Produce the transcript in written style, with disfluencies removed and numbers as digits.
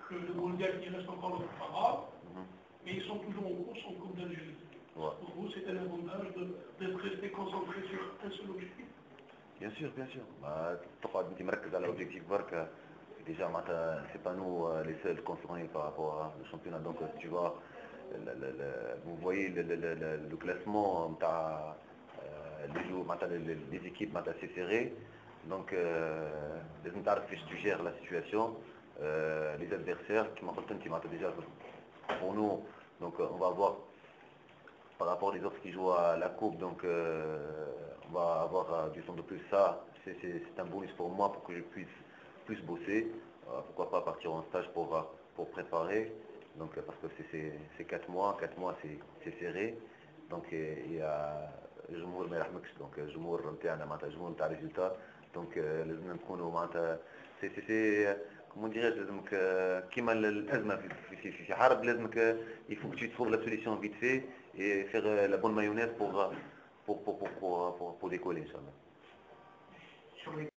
que le mondial qui reste encore notre parade, mais ils sont toujours en course en Coupe d'Algérie. Ouais. Pour vous, c'est un avantage d'être resté concentré sur un seul objectif? Bien sûr, bien sûr. Tu marques dans l'objectif barque. Déjà, c'est pas nous les seuls concernés par rapport au championnat. Donc, tu vois, vous voyez le classement, les équipes, c'est serré. Donc, tu gères la situation. Les adversaires qui m'ont déjà pour nous. Donc, on va voir par rapport aux autres qui jouent à la coupe. Donc, on va avoir du temps de plus. Ça, c'est un bonus pour moi pour que je puisse plus bosser. Pourquoi pas partir en stage pour préparer. Donc, parce que c'est 4 mois. 4 mois, c'est serré. Donc, il y a الجمهور ما يرحمكش دونك الجمهور نتاعنا معناتها الجمهور نتاع الريزلتا دونك لازم نكونوا معناتها سي كومون ديريج لازمك كيما الازمه في حرب لازمك يفوك tu trouves la solution vite fait et faire la bonne mayonnaise pour décoller inchallah.